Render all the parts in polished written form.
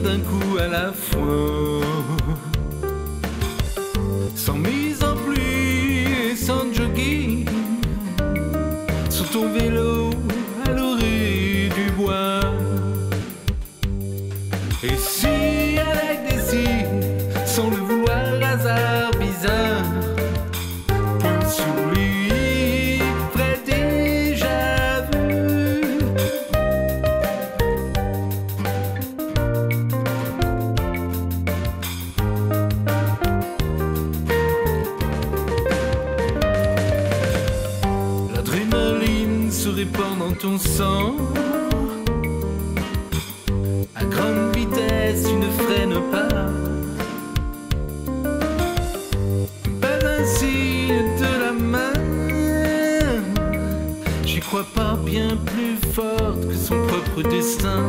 d'un coup à la fois, sans mise en pluie et sans jogging, sur ton vélo à l'orée du bois. Et si avec des si, sans le vouloir, hasard bizarre, point sur lui, vrai déjà vu. L'adrénaline se répand dans ton sang. À grande vitesse, tu ne freines pas. Pas un signe de la main. J'y crois pas, bien plus forte que son propre destin.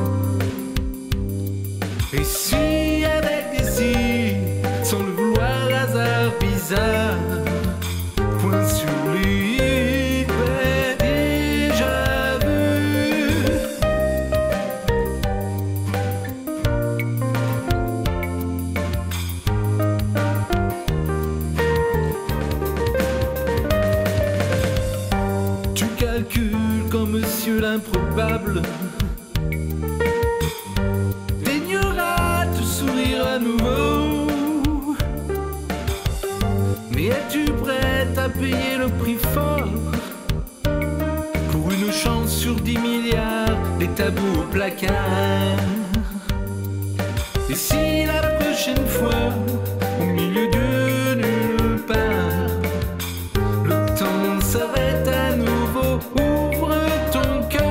Et si avec des si, sans le vouloir, hasard bizarre, point sur lui, déjà vu. Tu calcules comme monsieur l'improbable, daigneras te sourire à nouveau. Mais es-tu prête à payer le prix fort pour une chance sur 10 milliards, des tabous au placard? Et si la prochaine fois, au milieu de nulle part, le temps s'arrête à nouveau, ouvre ton cœur.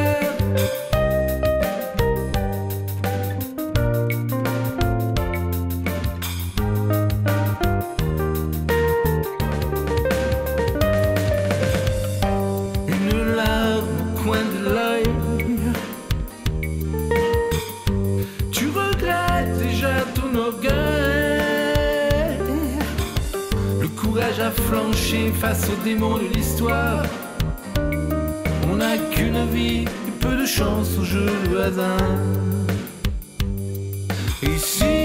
Une larme au coin de l'œil, tu regrettes déjà ton orgueil. Le courage a flanché face aux démons de l'histoire. On n'a qu'une vie et peu de chance au jeu du hasard. Et si